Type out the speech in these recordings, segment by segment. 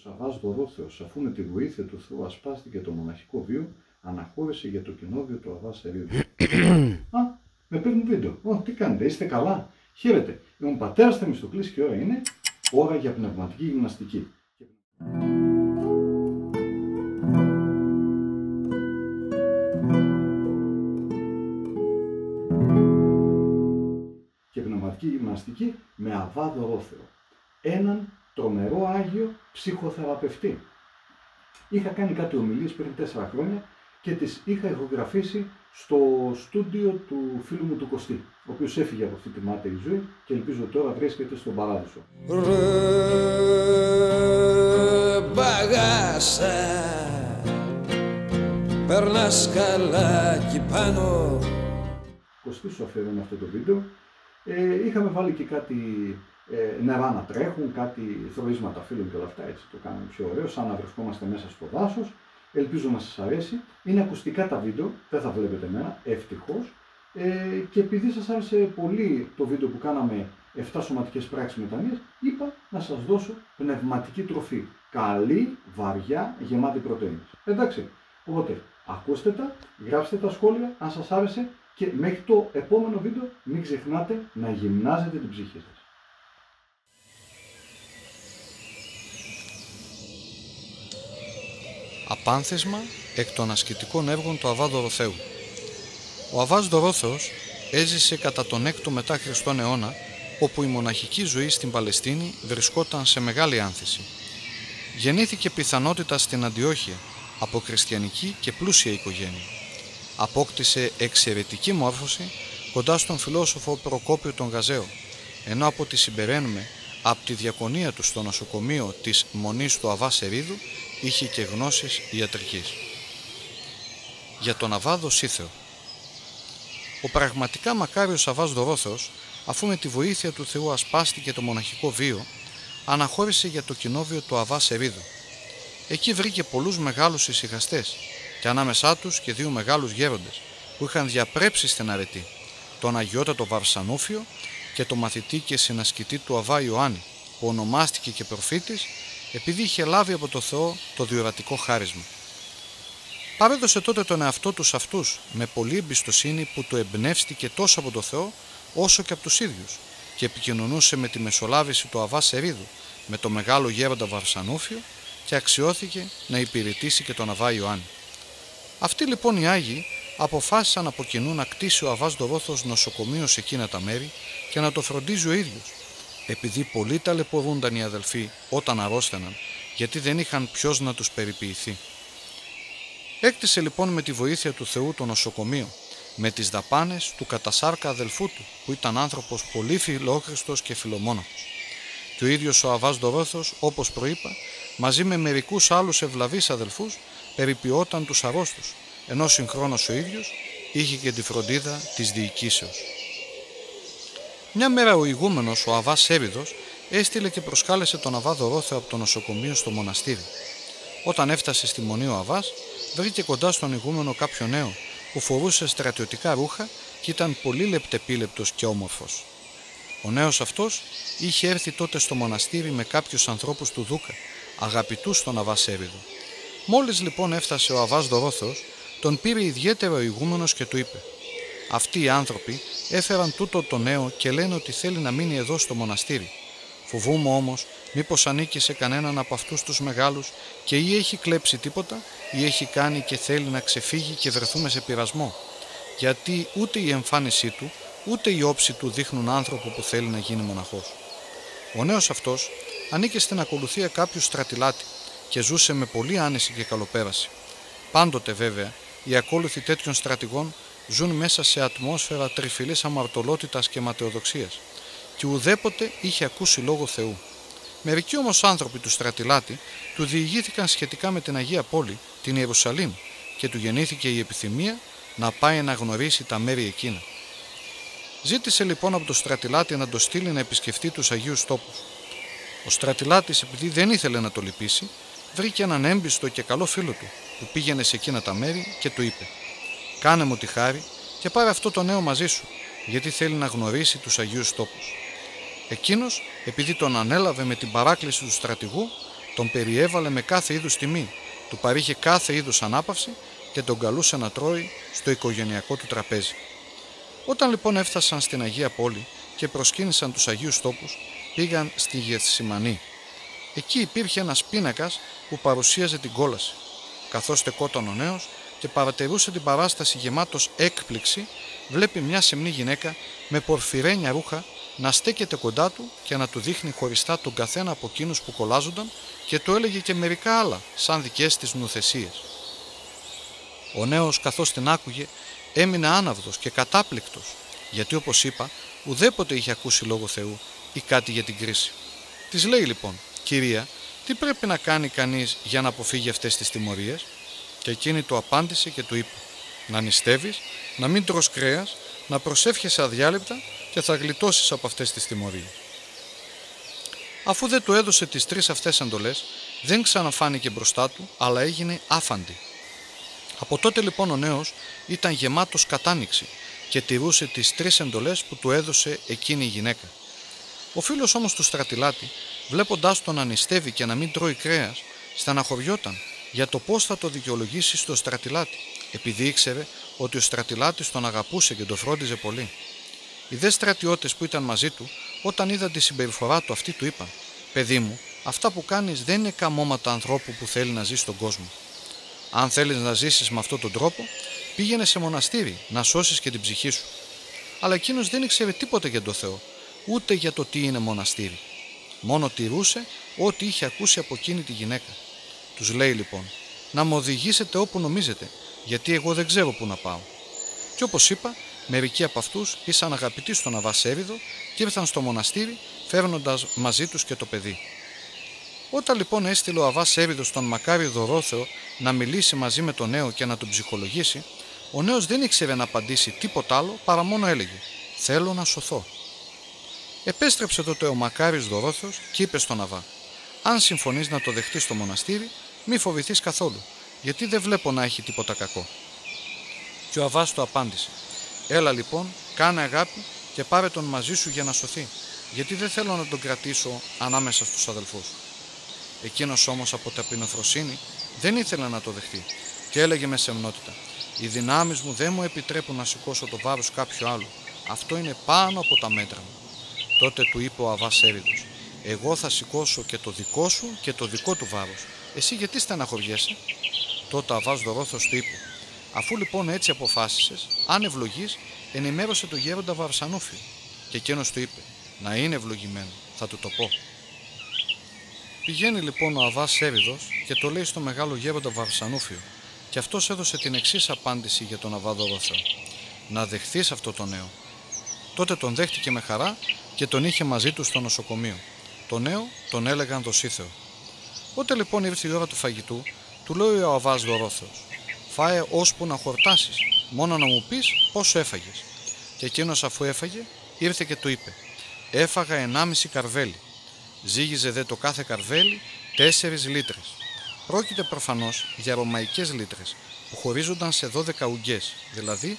Σαββάς Δωρόθεος, αφού με τη βοήθεια του Θεού ασπάστηκε το μοναχικό βίο, αναχώρησε για το κοινόβιο του Αββά Σερίδου. Α, με παίρνουν βίντεο. Τι κάνετε, είστε καλά? Χαίρετε. Είμαι ο πατέρας Θεμιστοκλής και η ώρα είναι ώρα για πνευματική γυμναστική. Και πνευματική γυμναστική με Αββά Δωρόθεο. Έναν τρομερό Άγιο ψυχοθεραπευτή. Είχα κάνει κάτι ομιλίες πριν 4 χρόνια και τις είχα ηχογραφήσει στο στούντιο του φίλου μου του Κωστή, ο οποίος έφυγε από αυτή τη μάταιη ζωή και ελπίζω τώρα βρίσκεται στον παράδεισο. Μπαγάσα, περνάς καλά κι πάνω. Κωστή, σου αφιερώνω αυτό το βίντεο. Είχαμε βάλει και κάτι νερά να τρέχουν, κάτι θροίσματα φίλων και όλα αυτά, έτσι το κάναμε πιο ωραίο, σαν να βρισκόμαστε μέσα στο δάσος. Ελπίζω να σας αρέσει. Είναι ακουστικά τα βίντεο, δεν θα βλέπετε εμένα, ευτυχώς. Και επειδή σας άρεσε πολύ το βίντεο που κάναμε 7 σωματικές πράξεις μετανοίας, είπα να σας δώσω πνευματική τροφή. Καλή, βαριά, γεμάτη πρωτεΐνες. Εντάξει, οπότε ακούστε τα, γράψτε τα σχόλια αν σας άρεσε και μέχρι το επόμενο βίντεο μην ξεχνάτε να γυμνάζετε την ψυχή σας. Απάνθισμα εκ των ασκητικών έργων του Αββά Δωροθέου. Ο Αββάς Δωρόθεος έζησε κατά τον 6ο μετά Χριστόν αιώνα, όπου η μοναχική ζωή στην Παλαιστίνη βρισκόταν σε μεγάλη άνθηση. Γεννήθηκε πιθανότητα στην Αντιόχεια από χριστιανική και πλούσια οικογένεια. Απόκτησε εξαιρετική μόρφωση κοντά στον φιλόσοφο Προκόπιο τον Γαζαίο, ενώ από ό,τι συμπεραίνουμε από τη διακονία του στο νοσοκομείο της Μονής του Αββά Σερίδου είχε και γνώσεις ιατρικής. Για τον Αββά Δοσίθεο. Ο πραγματικά μακάριος Αββάς Δωρόθεος, αφού με τη βοήθεια του Θεού ασπάστηκε το μοναχικό βίο, αναχώρησε για το κοινόβιο του Αββά Σερίδου. Εκεί βρήκε πολλούς μεγάλους ησυχαστές και ανάμεσά τους και 2 μεγάλους γέροντες που είχαν διαπρέψει στην αρετή, τον Αγιότατο Βαρσανούφιο και τον μαθητή και συνασκητή του Αββά Ιωάννη, που ονομάστηκε και προφήτης επειδή είχε λάβει από το Θεό το διορατικό χάρισμα. Παρέδωσε τότε τον εαυτό του σε αυτούς με πολλή εμπιστοσύνη που του εμπνεύστηκε τόσο από το Θεό όσο και από τους ίδιους και επικοινωνούσε με τη μεσολάβηση του Αββά Σερίδου με τον μεγάλο γέροντα Βαρσανούφιο και αξιώθηκε να υπηρετήσει και τον Αββά Ιωάννη. Αυτοί λοιπόν οι Άγιοι αποφάσισαν από κοινού να κτίσει ο Αββάς Δωρόθεος νοσοκομείο σε εκείνα τα μέρη και να το φροντίζει ο ίδιος, επειδή πολλοί ταλαιπωρούνταν οι αδελφοί όταν αρρώστεναν, γιατί δεν είχαν ποιος να τους περιποιηθεί. Έκτισε λοιπόν με τη βοήθεια του Θεού το νοσοκομείο, με τις δαπάνες του κατασάρκα αδελφού του, που ήταν άνθρωπος πολύ φιλόχριστος και φιλομόναχος. Και ο ίδιος ο Αββάς Δωρόθεος, όπως προείπα, μαζί με μερικούς άλλους ευλαβείς αδελφούς, περιποιόταν τους αρρώστους, ενώ συγχρόνως ο ίδιος είχε και τη φροντίδα της διοικήσεως. Μια μέρα ο ηγούμενος, ο Αββάς Σέριδος, έστειλε και προσκάλεσε τον Αββά Δωρόθεο από το νοσοκομείο στο μοναστήρι. Όταν έφτασε στη μονή ο Αββάς, βρήκε κοντά στον ηγούμενο κάποιο νέο που φορούσε στρατιωτικά ρούχα και ήταν πολύ λεπτεπίλεπτος και όμορφος. Ο νέος αυτός είχε έρθει τότε στο μοναστήρι με κάποιους ανθρώπους του Δούκα, αγαπητούς στον Αββά Σέριδο. Μόλις λοιπόν έφτασε ο Αββάς Δωρόθεος, τον πήρε ιδιαίτερα ο ηγούμενος και του είπε: «Αυτοί οι άνθρωποι έφεραν τούτο το νέο και λένε ότι θέλει να μείνει εδώ στο μοναστήρι. Φοβούμαι όμως μήπως ανήκει σε κανέναν από αυτούς τους μεγάλους και ή έχει κλέψει τίποτα ή έχει κάνει και θέλει να ξεφύγει και βρεθούμε σε πειρασμό, γιατί ούτε η εμφάνισή του ούτε η όψη του δείχνουν άνθρωπο που θέλει να γίνει μοναχός». Ο νέος αυτός ανήκε στην ακολουθία κάποιου στρατιλάτη και ζούσε με πολύ άνεση και καλοπέραση. Πάντοτε βέβαια οι ακόλουθοι τέτοιων στρατηγών ζουν μέσα σε ατμόσφαιρα τριφυλής αμαρτωλότητας και ματαιοδοξίας και ουδέποτε είχε ακούσει λόγο Θεού. Μερικοί όμως άνθρωποι του στρατιλάτη του διηγήθηκαν σχετικά με την Αγία Πόλη, την Ιερουσαλήμ, και του γεννήθηκε η επιθυμία να πάει να γνωρίσει τα μέρη εκείνα. Ζήτησε λοιπόν από το στρατιλάτη να το στείλει να επισκεφτεί τους Αγίους τόπους. Ο στρατιλάτης, επειδή δεν ήθελε να το λυπήσει, βρήκε έναν έμπιστο και καλό φίλο του που πήγαινε σε εκείνα τα μέρη και του είπε: «Κάνε μου τη χάρη και πάρε αυτό το νέο μαζί σου, γιατί θέλει να γνωρίσει τους Αγίους τόπους». Εκείνος, επειδή τον ανέλαβε με την παράκληση του στρατηγού, τον περιέβαλε με κάθε είδους τιμή, του παρήχε κάθε είδους ανάπαυση και τον καλούσε να τρώει στο οικογενειακό του τραπέζι. Όταν λοιπόν έφτασαν στην Αγία Πόλη και προσκύνησαν τους Αγίους Τόπους, πήγαν στη Γεθσιμανή. Εκεί υπήρχε ένας πίνακας που παρουσίαζε την κόλαση. Καθώς στεκόταν ο νέος και παρατηρούσε την παράσταση γεμάτος έκπληξη, βλέπει μια σεμνή γυναίκα με πορφυρένια ρούχα να στέκεται κοντά του και να του δείχνει χωριστά τον καθένα από εκείνους που κολλάζονταν και του έλεγε και μερικά άλλα, σαν δικές της νουθεσίες. Ο νέος, καθώς την άκουγε, έμεινε άναυδος και κατάπληκτος, γιατί όπως είπα, ουδέποτε είχε ακούσει λόγο Θεού ή κάτι για την κρίση. Της λέει λοιπόν: «Κυρία, τι πρέπει να κάνει κανείς για να αποφύγει αυτές τις τιμωρίες?» Και εκείνη του απάντησε και του είπε: «Να νηστεύεις, να μην τρως κρέας, να προσεύχεσαι αδιάλειπτα και θα γλιτώσεις από αυτές τις τιμωρίες». Αφού δεν του έδωσε τις 3 αυτές εντολές, δεν ξαναφάνηκε μπροστά του, αλλά έγινε άφαντη. Από τότε λοιπόν ο νέος ήταν γεμάτος κατάνοιξη και τηρούσε τις 3 εντολές που του έδωσε εκείνη η γυναίκα. Ο φίλος όμως του στρατιλάτη, βλέποντάς τον να νηστεύει και να μην τρώει κρέας, στεναχωριόταν για το πώς θα το δικαιολογήσει στο στρατιλάτη, επειδή ήξερε ότι ο στρατιλάτης τον αγαπούσε και τον φρόντιζε πολύ. Οι δε στρατιώτες που ήταν μαζί του, όταν είδαν τη συμπεριφορά του αυτή, του είπαν: «Παιδί μου, αυτά που κάνεις δεν είναι καμώματα ανθρώπου που θέλει να ζει στον κόσμο. Αν θέλεις να ζήσεις με αυτόν τον τρόπο, πήγαινε σε μοναστήρι να σώσεις και την ψυχή σου». Αλλά εκείνος δεν ήξερε τίποτα για τον Θεό, ούτε για το τι είναι μοναστήρι. Μόνο τηρούσε ό,τι είχε ακούσει από εκείνη τη γυναίκα. Τους λέει λοιπόν: «Να με οδηγήσετε όπου νομίζετε, γιατί εγώ δεν ξέρω πού να πάω». Και όπως είπα, μερικοί από αυτούς ήσαν αγαπητοί στον Αββά Σέβιδο και ήρθαν στο μοναστήρι φέρνοντας μαζί τους και το παιδί. Όταν λοιπόν έστειλε ο Αββάς Σέβιδος τον μακάριο Δωρόθεο να μιλήσει μαζί με τον νέο και να τον ψυχολογήσει, ο νέος δεν ήξερε να απαντήσει τίποτα άλλο παρά μόνο έλεγε: «Θέλω να σωθώ». Επέστρεψε τότε ο μακάριος Δωρόθεος και είπε στον Αββά: «Αν συμφωνείς να το δεχτείς στο μοναστήρι, μη φοβηθείς καθόλου, γιατί δεν βλέπω να έχει τίποτα κακό». Και ο Αββάς του απάντησε: «Έλα λοιπόν, κάνε αγάπη και πάρε τον μαζί σου για να σωθεί, γιατί δεν θέλω να τον κρατήσω ανάμεσα στους αδελφούς». Εκείνος όμως από ταπεινοφροσύνη δεν ήθελε να το δεχτεί και έλεγε με σεμνότητα: «Οι δυνάμεις μου δεν μου επιτρέπουν να σηκώσω το βάρος κάποιου άλλου. Αυτό είναι πάνω από τα μέτρα μου». Τότε του είπε ο Αββάς Σέβιδος: «Εγώ θα σηκώσω και το δικό σου και το δικό του βάρος. Εσύ γιατί στεναχωριέσαι?» Τότε ο Αββάς Δωρόθεος του είπε: «Αφού λοιπόν έτσι αποφάσισες, αν ευλογείς, ενημέρωσε το γέροντα Βαρσανούφιο». Και εκείνος του είπε: «Να είναι ευλογημένο, θα του το πω». Πηγαίνει λοιπόν ο Αββάς Σέβιδος και το λέει στο μεγάλο γέροντα Βαρσανούφιο, και αυτός έδωσε την εξής απάντηση για τον Αββά Δωρόθεο: «Να δεχθείς αυτό το νέο». Τότε τον δέχτηκε με χαρά και τον είχε μαζί του στο νοσοκομείο. Το νέο τον έλεγαν Δοσίθεο. Όταν λοιπόν ήρθε η ώρα του φαγητού, του λέει ο Αββάς Δωρόθεος: «Φάε ώσπου να χορτάσεις, μόνο να μου πεις πόσο έφαγες». Και εκείνος αφού έφαγε, ήρθε και του είπε: «Έφαγα 1,5 καρβέλι». Ζύγιζε δε το κάθε καρβέλι 4 λίτρες. Πρόκειται προφανώς για ρωμαϊκές λίτρες που χωρίζονταν σε 12 ουγγές, δηλαδή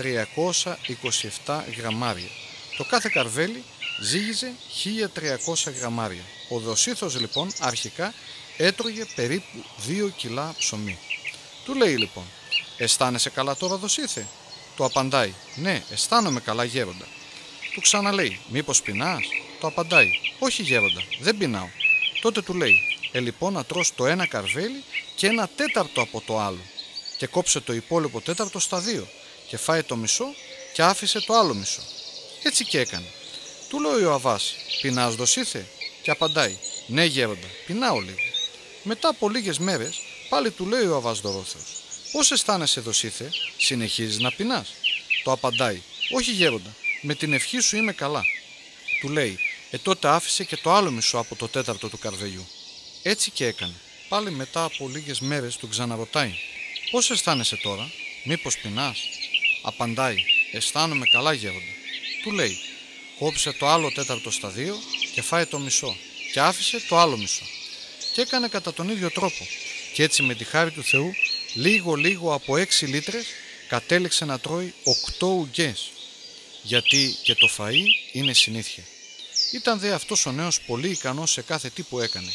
327 γραμμάρια. Το κάθε καρβέλι ζύγιζε 1300 γραμμάρια. Ο Δοσίθος λοιπόν αρχικά έτρωγε περίπου 2 κιλά ψωμί. Του λέει λοιπόν: «Αισθάνεσαι καλά τώρα, Δοσίθε?» Του απαντάει: «Ναι, αισθάνομαι καλά, γέροντα». Του ξαναλέει: «Μήπως πεινάς?» Το απαντάει: «Όχι, γέροντα, δεν πεινάω». Τότε του λέει: «Λοιπόν να τρως το ένα καρβέλι και 1/4 από το άλλο, και κόψε το υπόλοιπο 1/4 στα 2 και φάει το μισό και άφησε το άλλο μισό». Έτσι και έκανε. Του λέει ο Αββάς: «Πεινάς, Δοσίθε?» Και απαντάει: «Ναι, γέροντα, πεινάω λίγο». Μετά από λίγες μέρες πάλι του λέει ο Αββάς Δωρόθεος: «Πώς αισθάνεσαι, Δοσίθε, συνεχίζεις να πεινάς?» Το απαντάει: «Όχι, γέροντα, με την ευχή σου είμαι καλά». Του λέει: τότε άφησε και το άλλο μισό από το 4ο του καρβελιού. Έτσι και έκανε. Πάλι μετά από λίγες μέρες του ξαναρωτάει: «Πώς αισθάνεσαι τώρα, μήπως πεινάς?» Απαντάει: «Αισθάνομαι καλά, γέροντα». Του λέει: «Κόψε το άλλο 4ο στα 2 και φάει το μισό και άφησε το άλλο μισό». Και έκανε κατά τον ίδιο τρόπο, και έτσι με τη χάρη του Θεού λίγο από 6 λίτρες κατέληξε να τρώει 8 ουγγές, γιατί και το φαΐ είναι συνήθεια. Ήταν δε αυτός ο νέος πολύ ικανός σε κάθε τι που έκανε.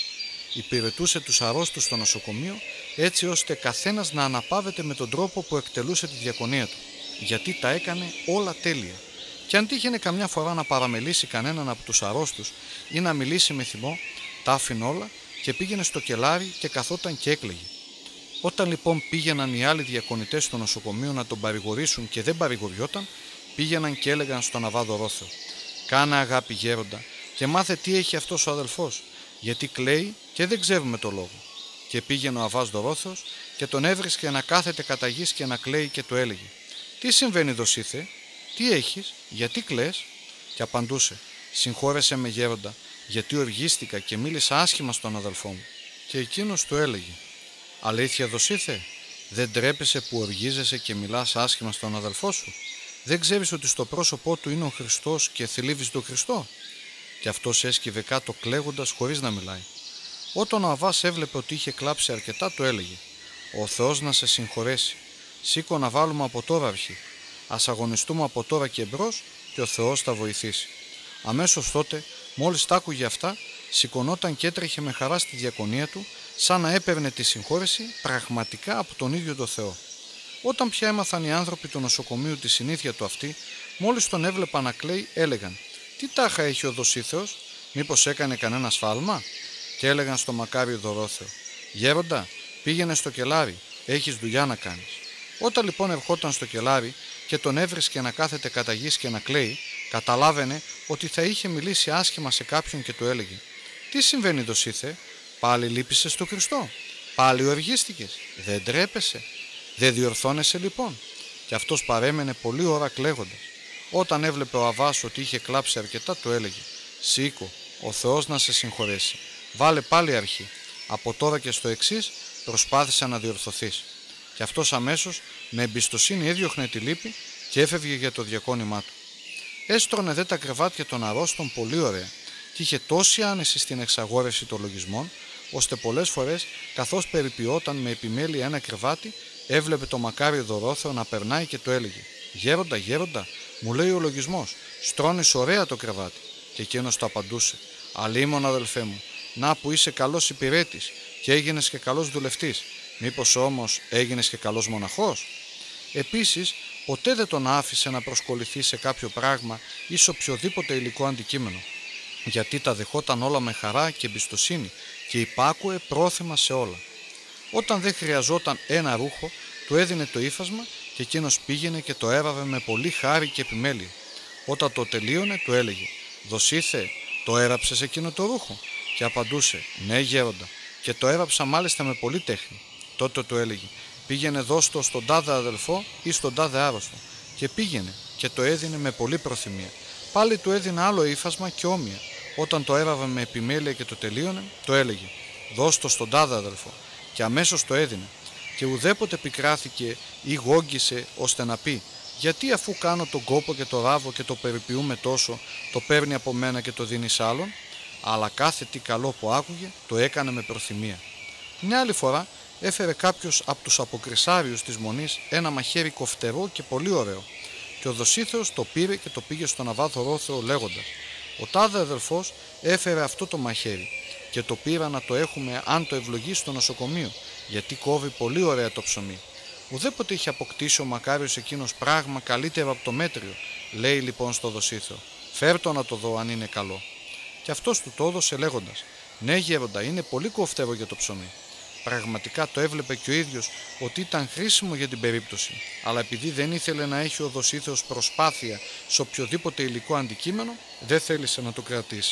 υπηρετούσε τους αρρώστους στο νοσοκομείο, έτσι ώστε καθένας να αναπαύεται με τον τρόπο που εκτελούσε τη διακονία του, γιατί τα έκανε όλα τέλεια. Και αν τύχαινε καμιά φορά να παραμελήσει κανέναν από τους αρρώστους ή να μιλήσει με θυμό, τα άφηνε όλα και πήγαινε στο κελάρι και καθόταν και έκλαιγε. Όταν λοιπόν πήγαιναν οι άλλοι διακονητές στο νοσοκομείο να τον παρηγορήσουν και δεν παρηγοριόταν, πήγαιναν και έλεγαν στον Αββά Δωρόθεο: «Κάνε αγάπη, γέροντα, και μάθε τι έχει αυτός ο αδελφός, γιατί κλαίει και δεν ξέρουμε το λόγο». Και πήγαινε ο Αββάς Δωρόθεος και τον έβρισκε να κάθεται κατά γης και να κλαίει και του έλεγε: «Τι συμβαίνει, Δοσίθε, τι έχεις, γιατί κλαις?» Και απαντούσε: «Συγχώρεσέ με, γέροντα, γιατί οργίστηκα και μίλησα άσχημα στον αδελφό μου». Και εκείνος του έλεγε: «Αλήθεια, Δοσίθε, δεν τρέπεσαι που οργίζεσαι και μιλάς άσχημα στον αδελφό σου? Δεν ξέρεις ότι στο πρόσωπό του είναι ο Χριστός και θλίβεις τον Χριστό?» Και αυτός έσκυβε κάτω κλαίγοντας χωρίς να μιλάει. Όταν ο Αββάς έβλεπε ότι είχε κλάψει αρκετά, του έλεγε: «Ο Θεός να σε συγχωρέσει. Σήκω να βάλουμε από τώρα αρχή. Ας αγωνιστούμε από τώρα και εμπρός και ο Θεός θα βοηθήσει». Αμέσως τότε, μόλις τα άκουγε αυτά, σηκωνόταν και έτρεχε με χαρά στη διακονία του, σαν να έπαιρνε τη συγχώρεση πραγματικά από τον ίδιο το Θεό. Όταν πια έμαθαν οι άνθρωποι του νοσοκομείου τη συνήθεια του αυτή, μόλις τον έβλεπαν να κλαίει, έλεγαν: «Τι τάχα έχει ο Δοσίθεος, μήπως έκανε κανένα σφάλμα?» Και έλεγαν στο μακάριο Δωρόθεο: «Γέροντα, πήγαινε στο κελάρι, έχεις δουλειά να κάνεις». Όταν λοιπόν ερχόταν στο κελάρι και τον έβρισκε να κάθεται κατά γης και να κλαίει, καταλάβαινε ότι θα είχε μιλήσει άσχημα σε κάποιον και του έλεγε: «Τι συμβαίνει, Δοσίθε, πάλι λύπησες στο Χριστό, πάλι οργίστηκες, δεν τρέπεσαι, δεν διορθώνεσαι λοιπόν?» Και αυτός παρέμενε πολλή ώρα κλαίγοντας. Όταν έβλεπε ο Αββάς ότι είχε κλάψει αρκετά, του έλεγε: «Σήκω, ο Θεός να σε συγχωρέσει, βάλε πάλι αρχή, από τώρα και στο εξής προσπάθησε να διορθωθείς». Και αυτός αμέσως με εμπιστοσύνη έδιωχνε τη λύπη και έφευγε για το διακόνημά του. Έστρωνε δε τα κρεβάτια των αρρώστων πολύ ωραία και είχε τόση άνεση στην εξαγόρευση των λογισμών, ώστε πολλές φορές, καθώς περιποιόταν με επιμέλεια ένα κρεβάτι, έβλεπε το μακάριο Δωρόθεο να περνάει και του έλεγε: «Γέροντα, γέροντα, μου λέει ο λογισμός, στρώνεις ωραία το κρεβάτι». Και εκείνος του απαντούσε: «Αλίμον, αδελφέ μου, να που είσαι καλός υπηρέτης και έγινες και καλός δουλευτής, μήπως όμως έγινες και καλός μοναχός?» Επίσης, ποτέ δεν τον άφησε να προσκοληθεί σε κάποιο πράγμα ή σε οποιοδήποτε υλικό αντικείμενο, γιατί τα δεχόταν όλα με χαρά και εμπιστοσύνη και υπάκουε πρόθυμα σε όλα. Όταν δεν χρειαζόταν ένα ρούχο, του έδινε το ύφασμα και εκείνος πήγαινε και το έβαβε με πολύ χάρη και επιμέλεια. Όταν το τελείωνε, του έλεγε: «Δοσίθε, το έραψες εκείνο το ρούχο?» Και απαντούσε: «Ναι, γέροντα, και το έραψα μάλιστα με πολύ τέχνη». Τότε του έλεγε: «Πήγαινε δώσ' το στον τάδε αδελφό ή στον τάδε άρρωστο». Και πήγαινε και το έδινε με πολύ προθυμία. Πάλι του έδινε άλλο ύφασμα και όμοια. Όταν το έβαβε με επιμέλεια και το τελείωνε, το έλεγε: «Δώσ' το στον τάδε αδελφό». Και αμέσως το έδινε. Και ουδέποτε πικράθηκε ή γόγγισε ώστε να πει: «Γιατί αφού κάνω τον κόπο και το ράβω και το περιποιούμε τόσο, το παίρνει από μένα και το δίνει σ' άλλον?» Αλλά κάθε τι καλό που άκουγε το έκανε με προθυμία. Μια άλλη φορά έφερε κάποιος από τους αποκρισάριους της Μονής ένα μαχαίρι κοφτερό και πολύ ωραίο, και ο Δοσίθεος το πήρε και το πήγε στον Αββά Δωρόθεο λέγοντας: «Ο τάδε αδελφός έφερε αυτό το μαχαίρι και το πήρα να το έχουμε αν το ευλογεί στο νοσοκομείο, γιατί κόβει πολύ ωραία το ψωμί». Ουδέποτε είχε αποκτήσει ο μακάριος εκείνος πράγμα καλύτερο από το μέτριο. Λέει λοιπόν στο Δοσίθεο: «Φέρ' το να το δω αν είναι καλό». Και αυτός του το έδωσε λέγοντας: «Ναι, γέροντα, είναι πολύ κοφτερό για το ψωμί». Πραγματικά το έβλεπε και ο ίδιος ότι ήταν χρήσιμο για την περίπτωση, αλλά επειδή δεν ήθελε να έχει ο Δοσίθεος προσπάθεια σε οποιοδήποτε υλικό αντικείμενο, δεν θέλησε να το κρατήσει.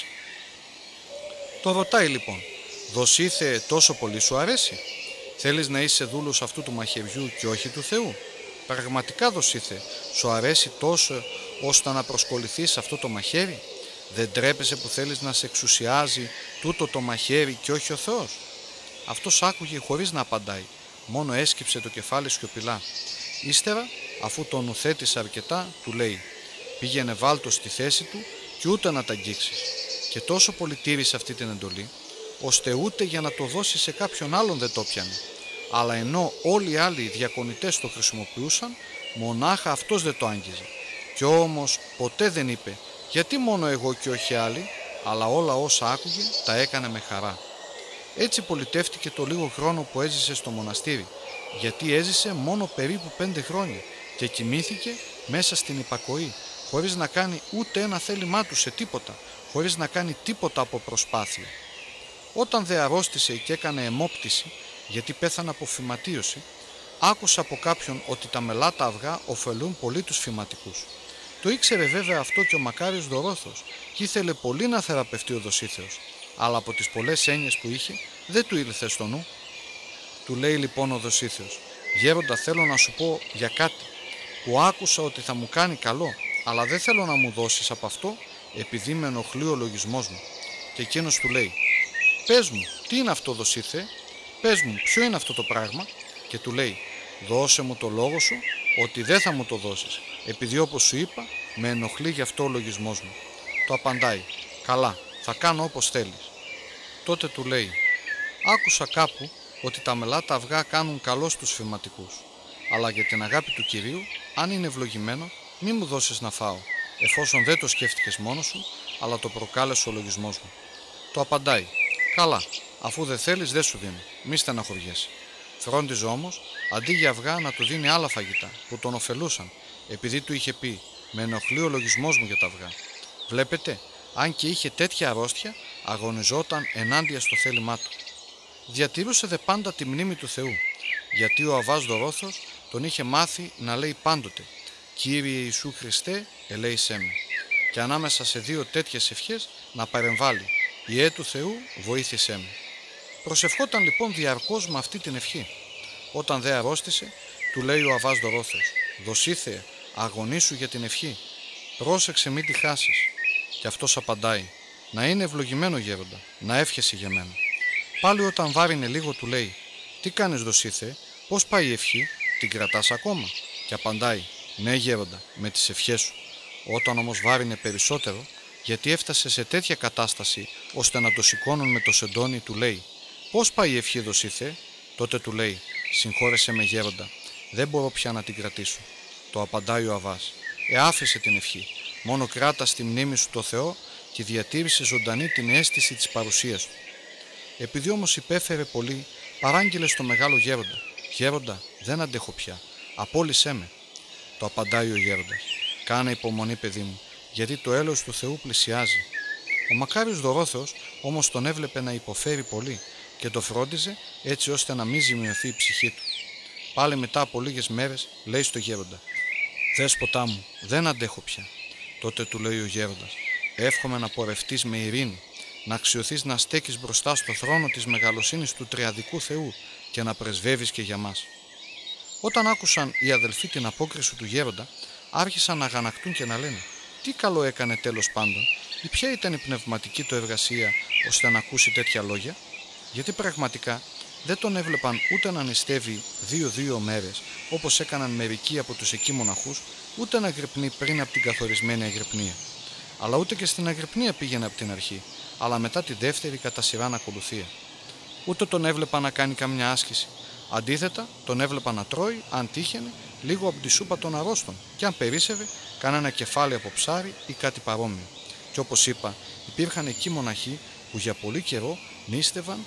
Το ρωτάει λοιπόν: «Δοσίθε, τόσο πολύ σου αρέσει? Θέλεις να είσαι δούλος αυτού του μαχαιριού και όχι του Θεού? Πραγματικά, Δοσίθε, σου αρέσει τόσο ώστε να προσκοληθείς σε αυτό το μαχαίρι? Δεν τρέπεσαι που θέλεις να σε εξουσιάζει τούτο το μαχαίρι και όχι ο Θεός?» Αυτός άκουγε χωρίς να απαντάει, μόνο έσκυψε το κεφάλι σιωπηλά. Ύστερα, αφού τον ουθέτησε αρκετά, του λέει: «Πήγαινε βάλτο στη θέση του και ούτε να τα αγγίξεις». Και τόσο πολύ τήρησε αυτή την εντολή, ώστε ούτε για να το δώσει σε κάποιον άλλον δεν το πιανε. Αλλά ενώ όλοι οι άλλοι διακονητές το χρησιμοποιούσαν, μονάχα αυτός δεν το άγγιζε. Κι όμως ποτέ δεν είπε: «Γιατί μόνο εγώ και όχι άλλοι?» Αλλά όλα όσα άκουγε τα έκανε με χαρά. Έτσι πολιτεύτηκε το λίγο χρόνο που έζησε στο μοναστήρι, γιατί έζησε μόνο περίπου 5 χρόνια και κοιμήθηκε μέσα στην υπακοή, χωρίς να κάνει ούτε ένα θέλημά του σε τίποτα, χωρίς να κάνει τίποτα από προσπάθεια. Όταν δε αρρώστησε και έκανε αιμόπτηση, γιατί πέθανε από φυματίωση, άκουσε από κάποιον ότι τα μελάτα αυγά ωφελούν πολύ τους φυματικούς. Το ήξερε βέβαια αυτό και ο μακάριος Δωρόθος και ήθελε πολύ να θεραπευτεί ο Δοσίθεος, αλλά από τις πολλές έννοιες που είχε δεν του ήλθε στο νου. Του λέει λοιπόν ο Δοσίθεος: «Γέροντα, θέλω να σου πω για κάτι που άκουσα ότι θα μου κάνει καλό, αλλά δεν θέλω να μου δώσεις από αυτό επειδή με ενοχλεί ο λογισμός μου». Και εκείνος του λέει: «Πες μου, τι είναι αυτό, Δοσίθε, πες μου, ποιο είναι αυτό το πράγμα?» Και του λέει: «Δώσε μου το λόγο σου ότι δεν θα μου το δώσεις, επειδή όπως σου είπα με ενοχλεί γι' αυτό ο λογισμός μου». Το απαντάει: «Καλά, θα κάνω όπως θέλεις». Τότε του λέει: «Άκουσα κάπου ότι τα μελάτα αυγά κάνουν καλό στους φυματικούς, αλλά για την αγάπη του Κυρίου, αν είναι ευλογημένο, μη μου δώσεις να φάω, εφόσον δεν το σκέφτηκες μόνος σου, αλλά το προκάλεσε ο λογισμός μου». Το απαντάει: «Καλά, αφού δεν θέλεις δεν σου δίνω, μη στεναχωριέσαι». Φρόντιζε όμως αντί για αυγά να του δίνει άλλα φαγητά που τον ωφελούσαν, επειδή του είχε πει: «Με ενοχλεί ο λογισμός μου για τα αυγά». Βλέπετε, αν και είχε τέτοια αρρώστια, αγωνιζόταν ενάντια στο θέλημά του. Διατηρούσε δε πάντα τη μνήμη του Θεού, γιατί ο Αββάς Δωρόθος τον είχε μάθει να λέει πάντοτε: «Κύριε Ιησού Χριστέ, ελέησέ με», και ανάμεσα σε 2 τέτοιες ευχές να παρεμβάλλει: «Ιε του Θεού, βοήθησέ με». Προσευχόταν λοιπόν διαρκώς με αυτή την ευχή. Όταν δε αρρώστησε, του λέει ο Αββάς Δωρόθος: «Δοσίθεε, αγωνίσου για την ευχή, πρόσεξε μη τη χάσεις». Και αυτός απαντάει: «Να είναι ευλογημένο γέροντα, να εύχεσαι για μένα». Πάλι όταν βάρινε λίγο του λέει: «Τι κάνεις, Δοσίθεε, πώς πάει η ευχή, την κρατάς ακόμα?» Και απαντάει: «Ναι γέροντα, με τις ευχές σου». Όταν όμως βάρινε περισσότερο, γιατί έφτασε σε τέτοια κατάσταση ώστε να το σηκώνουν με το σεντόνι, του λέει: «Πώς πάει η ευχή, Δοσίθεε?» Τότε του λέει: «Συγχώρεσέ με γέροντα, δεν μπορώ πια να την κρατήσω». Το απαντάει ο Αββάς: «Άφησε την ευχή, μόνο κράτα στη μνήμη σου το Θεό και διατήρησε ζωντανή την αίσθηση της παρουσίας του». Επειδή όμως υπέφερε πολύ, παράγγειλε στο μεγάλο γέροντα: «Γέροντα, δεν αντέχω πια, απόλυσέ με». Το απαντάει ο γέροντας: «Κάνε υπομονή, παιδί μου, γιατί το έλεος του Θεού πλησιάζει». Ο μακάριος Δωρόθεος όμως τον έβλεπε να υποφέρει πολύ και το φρόντιζε έτσι ώστε να μην ζημιωθεί η ψυχή του. Πάλι μετά από λίγες μέρες λέει στο γέροντα: «Δέσποτά μου, δεν αντέχω πια». Τότε του λέει ο γέροντας: «Εύχομαι να πορευτείς με ειρήνη, να αξιωθείς να στέκεις μπροστά στο θρόνο της μεγαλοσύνης του Τριαδικού Θεού και να πρεσβεύεις και για μας». Όταν άκουσαν οι αδελφοί την απόκριση του γέροντα, άρχισαν να αγανακτούν και να λένε: «Τι καλό έκανε τέλος πάντων, ή ποια ήταν η πνευματική του εργασία ώστε να ακούσει τέτοια λόγια?» Γιατί πραγματικά δεν τον έβλεπαν ούτε να νηστεύει 2 μέρες όπως έκαναν μερικοί από τους εκεί μοναχούς, ούτε να αγρυπνεί πριν από την καθορισμένη αγρυπνία. Αλλά ούτε και στην αγρυπνία πήγαινε από την αρχή, αλλά μετά τη δεύτερη κατά σειράν ακολουθία. Ούτε τον έβλεπαν να κάνει καμιά άσκηση. Αντίθετα, τον έβλεπαν να τρώει, αν τύχαινε, λίγο από τη σούπα των αρρώστων, και αν περίσσευε, κανένα κεφάλι από ψάρι ή κάτι παρόμοιο. Και όπως είπα, υπήρχαν εκεί μοναχοί που για πολύ καιρό νήστευαν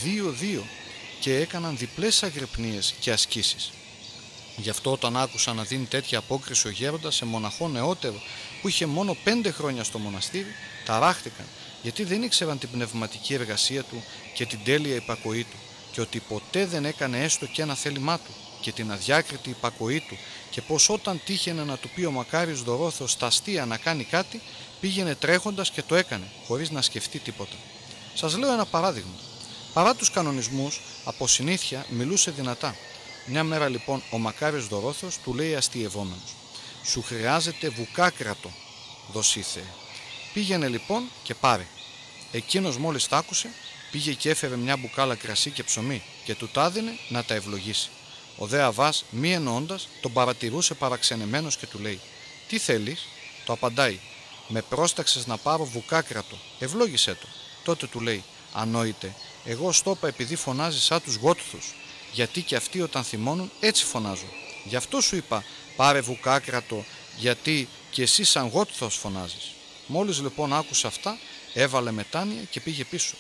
2 και έκαναν διπλές αγρυπνίες και ασκήσεις. Γι' αυτό όταν άκουσαν να δίνει τέτοια απόκριση ο γέροντας σε μοναχό νεότερο που είχε μόνο 5 χρόνια στο μοναστήρι, ταράχτηκαν, γιατί δεν ήξεραν την πνευματική εργασία του και την τέλεια υπακοή του, και ότι ποτέ δεν έκανε έστω και ένα θέλημά του, και την αδιάκριτη υπακοή του, και πως όταν τύχαινε να του πει ο μακάριος Δωρόθεος στα αστεία να κάνει κάτι, πήγαινε τρέχοντας και το έκανε, χωρίς να σκεφτεί τίποτα. Σας λέω ένα παράδειγμα. Παρά τους κανονισμούς, από συνήθεια μιλούσε δυνατά. Μια μέρα λοιπόν ο μακάριος Δωρόθεος του λέει αστειευόμενος: «Σου χρειάζεται βουκάκρατο, Δοσίθεε. Πήγαινε λοιπόν και πάρε». Εκείνος μόλις τ' άκουσε, πήγε και έφερε μια μπουκάλα κρασί και ψωμί και του τ' άδινε να τα ευλογήσει. Ο δε Αββάς, μη εννοώντας, τον παρατηρούσε παραξενεμένος και του λέει: «Τι θέλεις?» Το απαντάει: «Με πρόσταξες να πάρω βουκάκρατο, ευλόγησέ το». Τότε του λέει: «Ανόητε, εγώ στο είπα επειδή φωνάζεις σαν τους Γότθους, γιατί και αυτοί όταν θυμώνουν έτσι φωνάζουν. Γι' αυτό σου είπα πάρε βουκάκρατο, γιατί και εσύ σαν Γότθος φωνάζεις». Μόλις λοιπόν άκουσε αυτά, έβαλε μετάνοια και πήγε πίσω.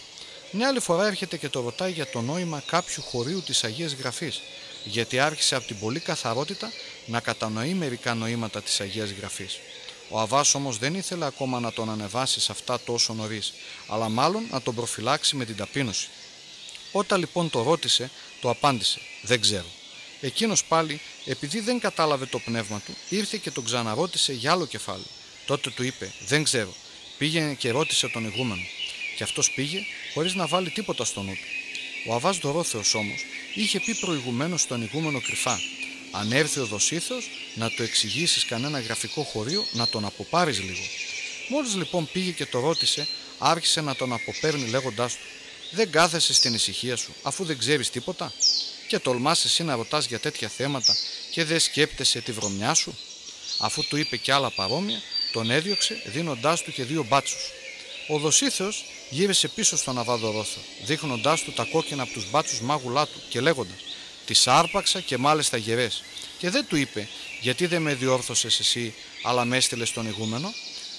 Μια άλλη φορά έρχεται και το ρωτάει για το νόημα κάποιου χωρίου της Αγίας Γραφής, γιατί άρχισε από την πολλή καθαρότητα να κατανοεί μερικά νοήματα της Αγίας Γραφής. Ο Αββάς όμως δεν ήθελε ακόμα να τον ανεβάσει σε αυτά τόσο νωρίς, αλλά μάλλον να τον προφυλάξει με την ταπείνωση. Όταν λοιπόν το ρώτησε, το απάντησε «Δεν ξέρω». Εκείνος πάλι, επειδή δεν κατάλαβε το πνεύμα του, ήρθε και τον ξαναρώτησε για άλλο κεφάλαιο. Τότε του είπε «Δεν ξέρω». Πήγαινε και ρώτησε τον ηγούμενο. Και αυτός πήγε χωρίς να βάλει τίποτα στο νου του. Ο Αββάς Δωρόθεος όμως είχε πει προηγουμένως στον ηγούμενο κρυφά: αν έρθει ο Δοσίθεος να του εξηγήσεις κανένα γραφικό χωρίο, να τον αποπάρεις λίγο. Μόλις λοιπόν πήγε και το ρώτησε, άρχισε να τον αποπέρνει λέγοντάς του: δεν κάθεσαι στην ησυχία σου, αφού δεν ξέρεις τίποτα, και τολμάς εσύ να ρωτάς για τέτοια θέματα και δεν σκέπτεσαι τη βρωμιά σου. Αφού του είπε κι άλλα παρόμοια, τον έδιωξε δίνοντάς του και 2 μπάτσους. Ο Δοσίθεος γύρισε πίσω στον Αββά Δωρόθεο, δείχνοντάς του τα κόκκινα από τους μπάτσους μάγουλά του και λέγοντας: τις άρπαξα και μάλιστα γερές. Και δεν του είπε: γιατί δεν με διόρθωσες εσύ, αλλά με έστειλες στον ηγούμενο.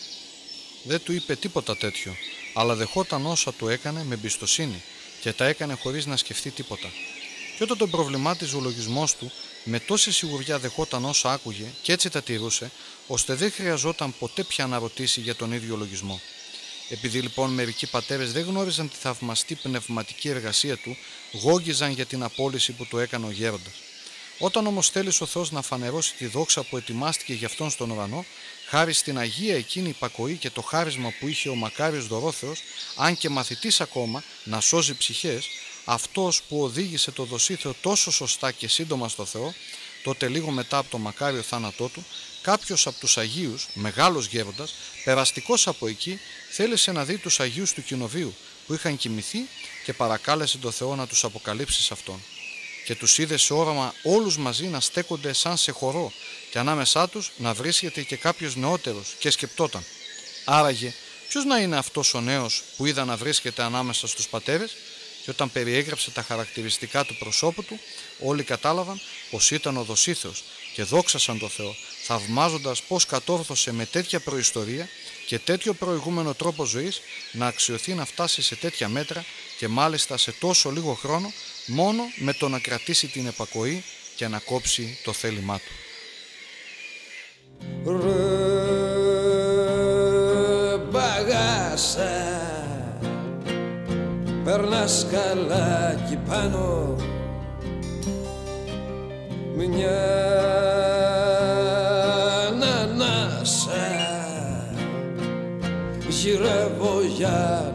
Δεν του είπε τίποτα τέτοιο, αλλά δεχόταν όσα του έκανε με εμπιστοσύνη και τα έκανε χωρίς να σκεφτεί τίποτα. Και όταν τον προβλημάτιζε ο λογισμός του, με τόση σιγουριά δεχόταν όσα άκουγε και έτσι τα τηρούσε, ώστε δεν χρειαζόταν ποτέ πια να ρωτήσει για τον ίδιο λογισμό. Επειδή λοιπόν μερικοί πατέρες δεν γνώριζαν τη θαυμαστή πνευματική εργασία του, γόγγιζαν για την απόλυση που του έκανε ο γέροντας. Όταν όμως θέλησε ο Θεός να φανερώσει τη δόξα που ετοιμάστηκε για αυτόν στον ουρανό, χάρη στην αγία εκείνη υπακοή και το χάρισμα που είχε ο μακάριος Δωρόθεος, αν και μαθητής ακόμα, να σώζει ψυχές, αυτός που οδήγησε το Δοσίθεο τόσο σωστά και σύντομα στο Θεό, τότε λίγο μετά από το μακάριο θάνατό του, κάποιος από τους Αγίους, μεγάλος γέροντας, περαστικός από εκεί, θέλησε να δει τους Αγίους του κοινοβίου που είχαν κοιμηθεί και παρακάλεσε τον Θεό να τους αποκαλύψει σε αυτόν. Και τους είδε σε όραμα όλους μαζί να στέκονται σαν σε χορό και ανάμεσά τους να βρίσκεται και κάποιος νεότερος και σκεπτόταν: άραγε ποιος να είναι αυτός ο νέος που είδα να βρίσκεται ανάμεσα στους πατέρες? Και όταν περιέγραψε τα χαρακτηριστικά του προσώπου του, όλοι κατάλαβαν πως ήταν ο Δοσίθεος και δόξασαν τον Θεό, θαυμάζοντας πως κατόρθωσε με τέτοια προϊστορία και τέτοιο προηγούμενο τρόπο ζωής να αξιωθεί να φτάσει σε τέτοια μέτρα και μάλιστα σε τόσο λίγο χρόνο, μόνο με το να κρατήσει την επακοή και να κόψει το θέλημά του. Ρε μπαγάσα, περνάς καλάκι πάνω, μια ανάσα γυρεύω για